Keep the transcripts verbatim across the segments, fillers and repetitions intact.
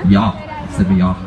Ja, stemmer ja.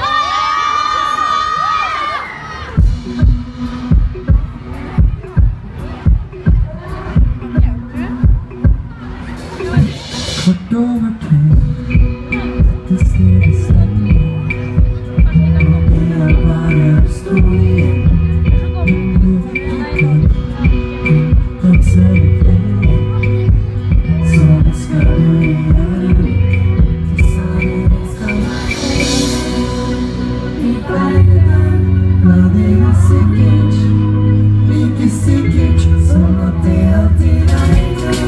Kvart over tre, dette stedet stemmer. Det er bare å stå igjen. Du vet ikke, den ser det flere. Så det skal du gjøre. Det sa det skal være. I verden var det jo sikkert, like sikkert som at det alltid regner.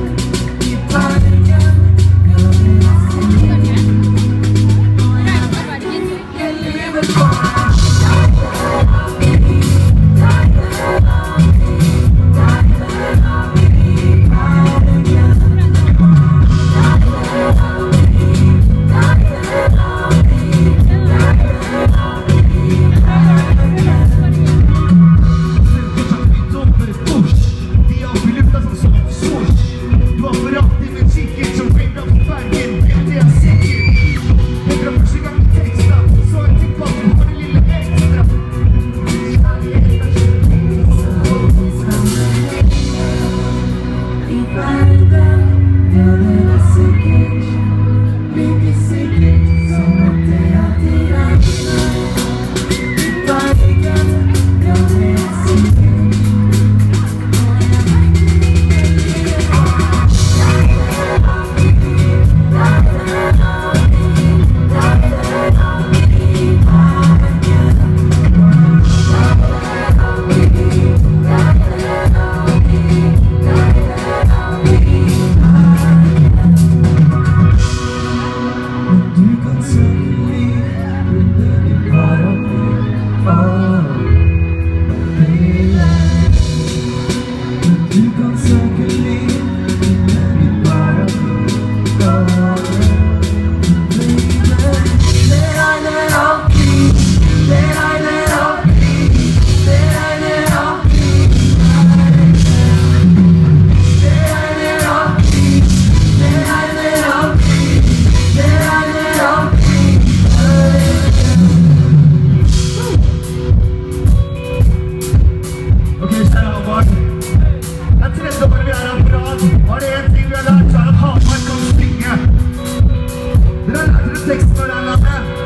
Var det en ting vi har lært, så er det at Hamar kan springe. Dere har lært dere teksten når det er landet.